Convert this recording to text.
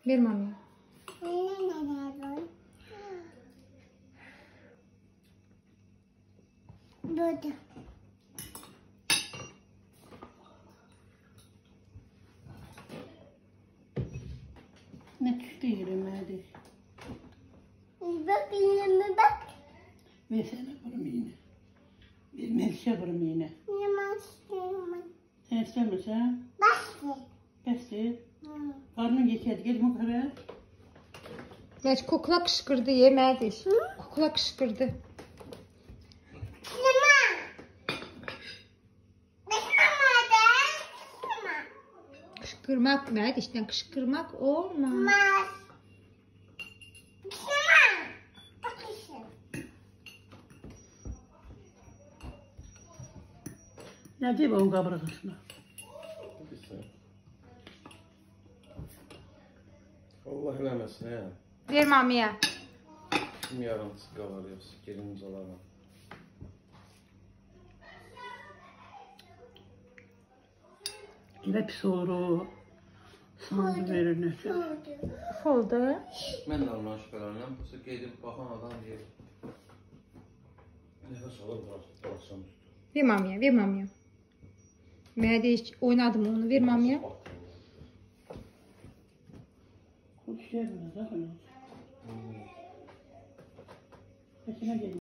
Ver mamaya. Burada. Ne çıktı yerimedi. Bak yine bak. Versene kurum yine. Bir melişe kurum yine. Yemezsin. İstemez ha? Bak. Besti. Karnın geçer. Gel yukarı. Meriç kukla kışkırdı yemeğidir. Kukla kışkırdı. Kışkırmak Meriç işte kışkırmak olmaz. Ne diyor bu kabrasına? Allah eləməsin, hə. Ver mamaya. Kim yarımçı qalar, yoxsa gelimiz olaraq. Elə pis olur o. Sandı verir ne? Oldu. Mən də ondan şübhələnirəm. Bu gedib baxan adam deyir. Nəfəs alır, bıraksam üstü. Ver mamaya, ver mamaya. Meriç oynadım onu, ver mamaya. Hoş geldiniz. Bakın. Başına gelin.